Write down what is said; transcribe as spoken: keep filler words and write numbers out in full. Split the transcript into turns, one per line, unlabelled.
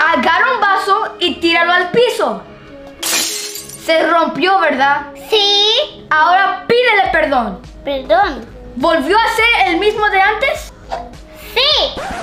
Agarra un vaso y tíralo al piso. Se rompió, ¿verdad?
Sí.
Ahora pídele perdón.
Perdón.
¿Volvió a ser el mismo de antes?
Sí.